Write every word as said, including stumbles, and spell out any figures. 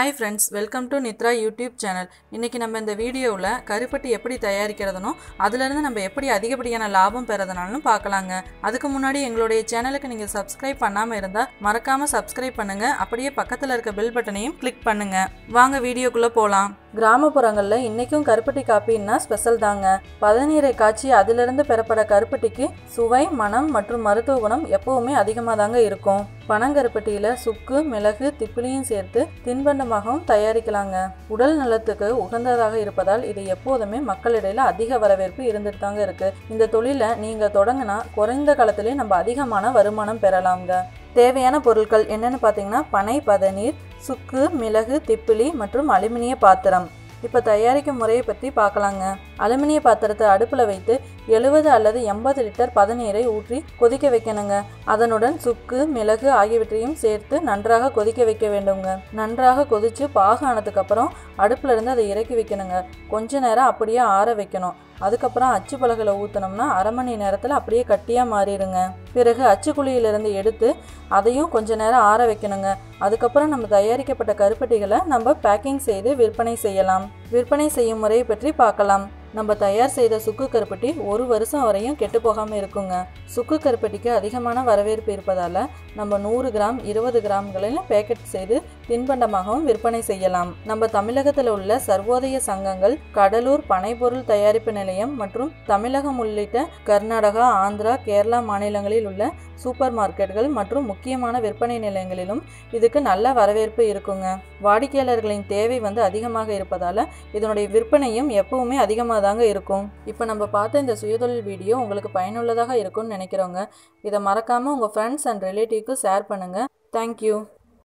Hi friends, welcome to Nithra YouTube channel. இன்னைக்கு நம்ம இந்த வீடியோல கருப்பட்டி எப்படி தயாரிக்கிறதுனோ அதில இருந்து நம்ம எப்படி அதிகப்படியான லாபம் பெறதுனாலும் பார்க்கலாங்க. அதுக்கு முன்னாடி எங்களுடைய சேனலுக்கு நீங்க subscribe பண்ணாம இருந்தா மறக்காம subscribe பண்ணுங்க. அப்படியே பக்கத்துல இருக்க bell பட்டனையும் click பண்ணுங்க. வாங்க வீடியோக்குள்ள போலாம். கிராமப்புறங்கள்ல இன்னைக்கும் கருப்பட்டி காப்பின்னா ஸ்பெஷல் தாங்க. பதநீரை காய்ச்சி அதில இருந்து பெறப்பட கருப்பட்டிக்கு சுவை, மனம் மற்றும் மருத்துவ குணம் எப்பவுமே அதிகமா தாங்க இருக்கும். பனங்கருப்பட்டியில சுக்கு, மிளகு, திப்பிலியும் சேர்த்து தின்பண்டமாகவும் தயாரிக்கலாங்க. உடல் நலத்துக்கு உகந்ததாக இருப்பதால் இது எப்போதுமே மக்களிடையில அதிக வரவேற்பு இருந்துட்டு தாங்க இருக்கு. இந்த தொழிலை நீங்க தொடங்கினா குறைந்த காலத்திலே நம்ம அதிகமான வருமானம் பெறலாங்க. தேவையான பொருட்கள் என்னன்னு பார்த்தீங்கன்னா பனை பதநீர், சுக்கு, மிளகு, திப்பிலி மற்றும் அலுமினிய பாத்திரம். இப்போ தயாரிக்கும் முறையை பற்றி பார்க்கலாங்க. அலுமினிய பாத்திரத்தை அடுப்பில் வைத்து எழுபது அல்லது எண்பது லிட்டர் பதநீரை ஊற்றி கொதிக்க வைக்கணுங்க. அதனுடன் சுக்கு, மிளகு ஆகியவற்றையும் சேர்த்து நன்றாக கொதிக்க வைக்க வேண்டுங்க. நன்றாக கொதித்து பாகு ஆனதுக்கு அப்புறம் அடுப்பில் இருந்து அதை இறக்கி வைக்கணுங்க. கொஞ்ச நேரம் அப்படியே ஆற வைக்கணும். அதுக்கப்புறம் அச்சு பலகையில் ஊற்றினோம்னா அரை மணி நேரத்தில் அப்படியே கட்டியாக மாறிடுங்க. பிறகு அச்சுக்குழியிலிருந்து எடுத்து அதையும் கொஞ்ச நேரம் ஆற வைக்கணுங்க. அதுக்கப்புறம் நம்ம தயாரிக்கப்பட்ட கருப்பட்டிகளை நம்ம பேக்கிங் செய்து விற்பனை செய்யலாம். விற்பனை செய்யும் முறையை பற்றி பார்க்கலாம். நம்ம தயார் செய்த சுக்கு கருப்பட்டி ஒரு வருஷம் வரையும் கெட்டு போகாமல் இருக்குங்க. சுக்கு கருப்பட்டிக்கு அதிகமான வரவேற்பு இருப்பதால் நம்ம நூறு கிராம் இருபது கிராம்களில் பேக்கெட் செய்து தின்பண்டமாகவும் விற்பனை செய்யலாம். நம்ம தமிழகத்தில் உள்ள சர்வோதய சங்கங்கள், கடலூர் பனைப்பொருள் தயாரிப்பு நிலையம் மற்றும் தமிழகம் உள்ளிட்ட கர்நாடகா, ஆந்திரா, கேரளா மாநிலங்களில் உள்ள சூப்பர் மார்க்கெட்டுகள் மற்றும் முக்கியமான விற்பனை நிலையங்களிலும் இதுக்கு நல்ல வரவேற்பு இருக்குங்க. வாடிக்கையாளர்களின் தேவை வந்து அதிகமாக இருப்பதால் இதனுடைய விற்பனையும் எப்பவுமே அதிகமாக தாங்க இருக்கும். இப்போ நம்ம பார்த்த இந்த சுயதொழில் வீடியோ உங்களுக்கு பயனுள்ளதாக இருக்கும்னு நினைக்கிறோங்க. இதை மறக்காமல் உங்கள் ஃப்ரெண்ட்ஸ் அண்ட் ரிலேட்டிவ்க்கு ஷேர் பண்ணுங்கள். தேங்க்யூ.